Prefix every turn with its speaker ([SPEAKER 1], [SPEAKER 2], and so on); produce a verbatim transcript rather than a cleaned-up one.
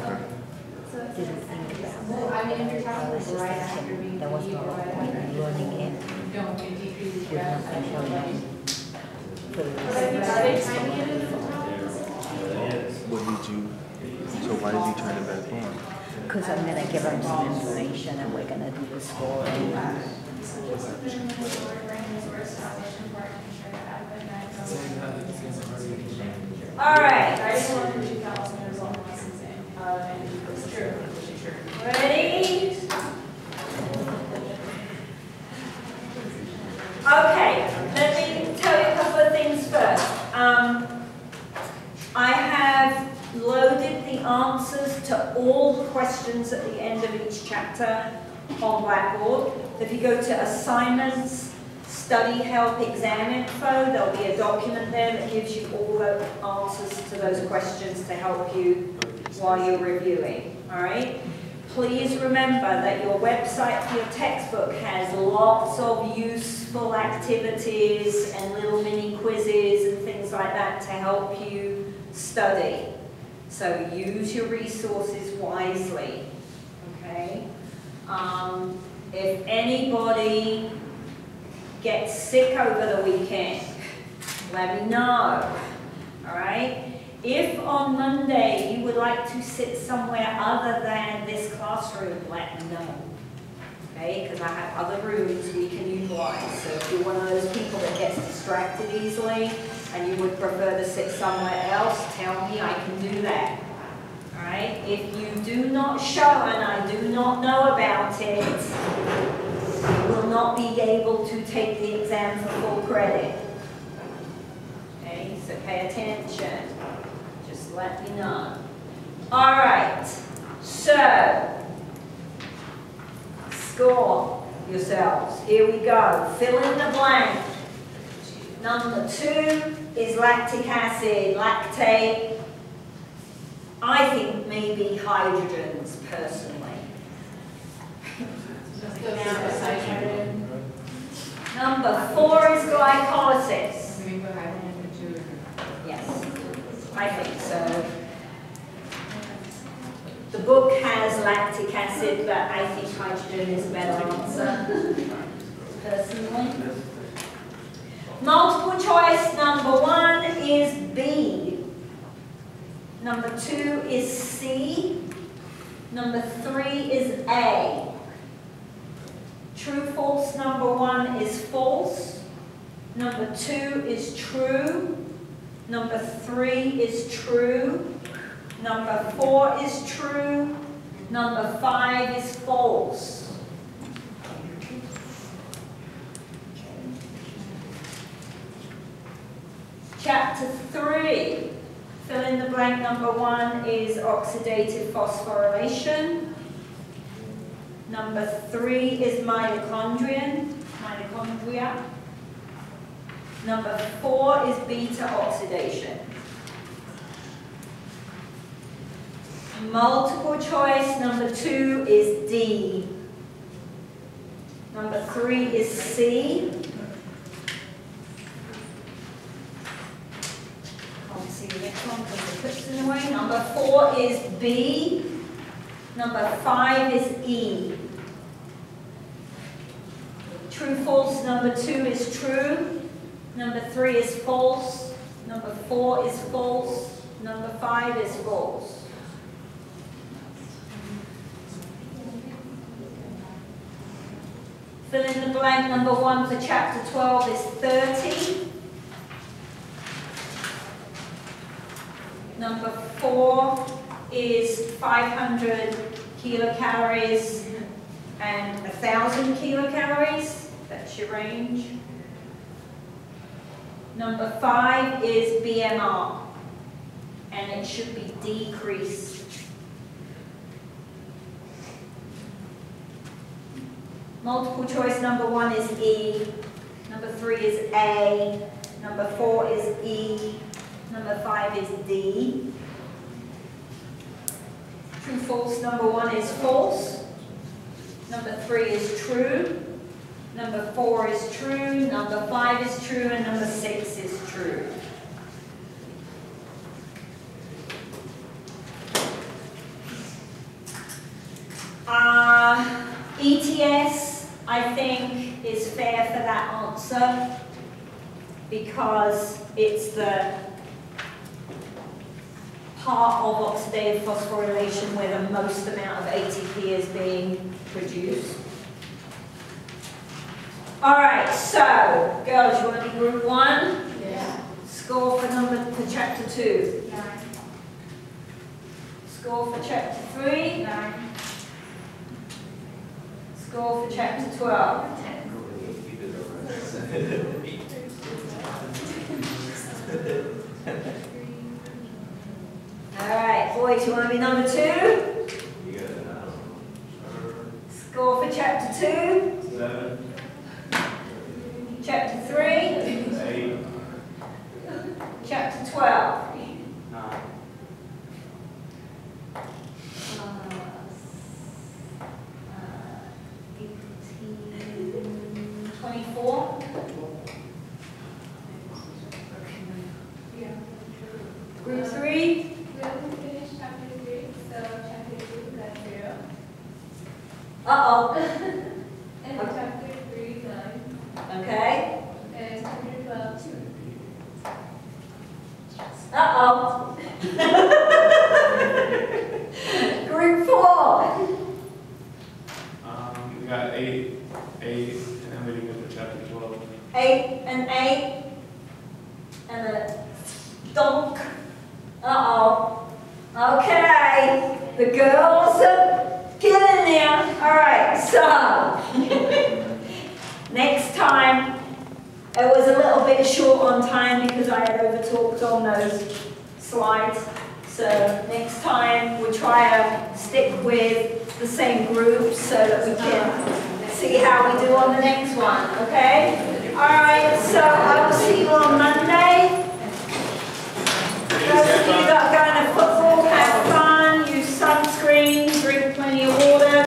[SPEAKER 1] didn't think about it. I was just thinking there wasn't a lot of point in learning it. With nothing showing up.
[SPEAKER 2] What did you, so why did you turn it back on?
[SPEAKER 1] Because I'm going to give them some information and we're going to do the scoring.
[SPEAKER 3] All right. Ready? Okay, let me tell you a couple of things first. Um, I have loaded the answers to all the questions at the end of each chapter on Blackboard. If you go to Assignments, Study Help, Exam Info, there'll be a document there that gives you all the answers to those questions to help you while you're reviewing, all right? Please remember that your website for your textbook has lots of useful activities and little mini quizzes and things like that to help you study. So use your resources wisely, okay? Um, if anybody gets sick over the weekend, let me know, all right? If on Monday you would like to sit somewhere other than this classroom, let me know, okay? Because I have other rooms we can utilize. So if you're one of those people that gets distracted easily and you would prefer to sit somewhere else, tell me, I can do that, all right? If you do not show and I do not know about it, you will not be able to take the exam for full credit, okay? So pay attention. Let me know. All right, so score yourselves. Here we go. Fill in the blank. Number two is lactic acid, lactate. I think maybe hydrogens, personally. Number four is glycolysis. Yes. I think so. The book has lactic acid, but I think hydrogen is a better answer, personally. Multiple choice number one is B. Number two is C. Number three is A. True, false number one is false. Number two is true. Number three is true. Number four is true. Number five is false. Chapter three. Fill in the blank. Number one is oxidative phosphorylation. Number three is mitochondrion, mitochondria. Number four is beta oxidation. Multiple choice, number two is D. Number three is C. Can't see the next one because the clip's in the way. Number four is B. Number five is E. True, false, number two is true. Number three is false. Number four is false. Number five is false. Fill in the blank. Number one for chapter twelve is thirty. Number four is five hundred kilocalories and one thousand kilocalories. That's your range. Number five is B M R, and it should be decreased. Multiple choice number one is E, number three is A, number four is E, number five is D. True, false, number one is false, number three is true, number four is true, number five is true, and number six is true. B T S, I think, is fair for that answer because it's the part of oxidative phosphorylation where the most amount of A T P is being produced. All right, so girls, you want to be group one?
[SPEAKER 1] Yeah.
[SPEAKER 3] Score for number for chapter two.
[SPEAKER 1] Nine.
[SPEAKER 3] Score for chapter three.
[SPEAKER 1] Nine.
[SPEAKER 3] Score for chapter twelve. All right, boys, you want to be number two? Score for chapter two.
[SPEAKER 4] Seven.
[SPEAKER 3] Chapter three.
[SPEAKER 4] Eight.
[SPEAKER 3] Chapter twelve.
[SPEAKER 4] Nine.
[SPEAKER 3] twenty-four. Group three.
[SPEAKER 1] We haven't finished chapter three, so chapter two, that's zero.
[SPEAKER 3] Uh-oh.
[SPEAKER 1] And chapter three, nine.
[SPEAKER 3] Okay.
[SPEAKER 1] And chapter twelve, two.
[SPEAKER 3] Uh-oh. Group four.
[SPEAKER 4] Um, we got eight, eight, and then we didn't get to chapter twelve.
[SPEAKER 3] Eight and eight. And a donk. Uh-oh. Okay. The girls are getting there. All right, so next time, it was a little bit short on time because I had over-talked on those slides. So next time, we'll try to stick with the same groups so that we can see how we do on the next one, okay? All right, so I will see you